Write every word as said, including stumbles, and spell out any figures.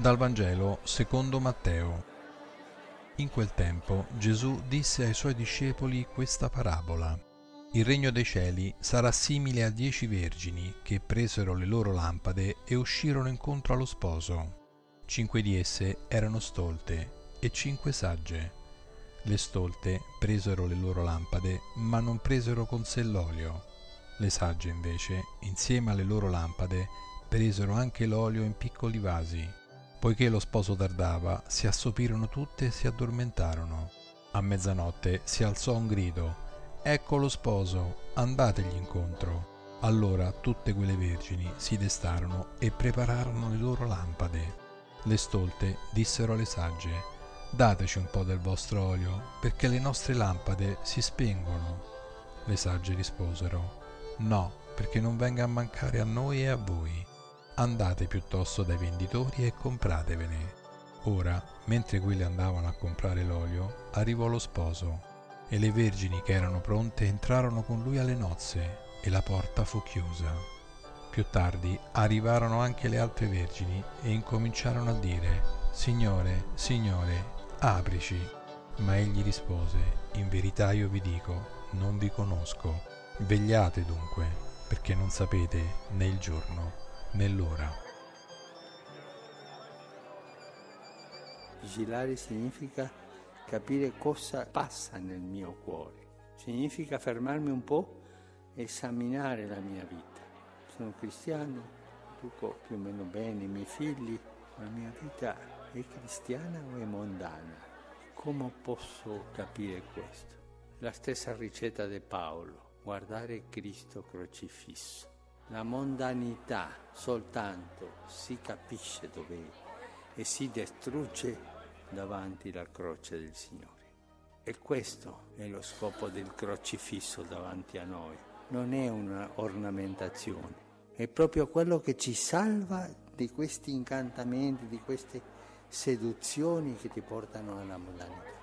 Dal Vangelo secondo Matteo. In quel tempo Gesù disse ai suoi discepoli questa parabola. Il regno dei cieli sarà simile a dieci vergini che presero le loro lampade e uscirono incontro allo sposo. Cinque di esse erano stolte e cinque sagge. Le stolte presero le loro lampade, ma non presero con sé l'olio. Le sagge invece, insieme alle loro lampade, presero anche l'olio in piccoli vasi. Poiché lo sposo tardava, si assopirono tutte e si addormentarono. A mezzanotte si alzò un grido: «Ecco lo sposo, andategli incontro!» Allora tutte quelle vergini si destarono e prepararono le loro lampade. Le stolte dissero alle sagge: «Dateci un po' del vostro olio, perché le nostre lampade si spengono». Le sagge risposero: «No, perché non venga a mancare a noi e a voi. Andate piuttosto dai venditori e compratevene». Ora, mentre quelli andavano a comprare l'olio, arrivò lo sposo, e le vergini che erano pronte entrarono con lui alle nozze, e la porta fu chiusa. Più tardi arrivarono anche le altre vergini e incominciarono a dire: «Signore, Signore, aprici». Ma egli rispose: «In verità io vi dico, non vi conosco. Vegliate dunque, perché non sapete né il giorno nell'ora». Vigilare significa capire cosa passa nel mio cuore, significa fermarmi un po' e esaminare la mia vita. Sono cristiano, educo più o meno bene i miei figli, ma la mia vita è cristiana o è mondana? Come posso capire questo? La stessa ricetta di Paolo: guardare Cristo crocifisso. La mondanità soltanto si capisce dov'è e si distrugge davanti alla croce del Signore. E questo è lo scopo del crocifisso davanti a noi. Non è una ornamentazione, è proprio quello che ci salva di questi incantamenti, di queste seduzioni che ti portano alla mondanità.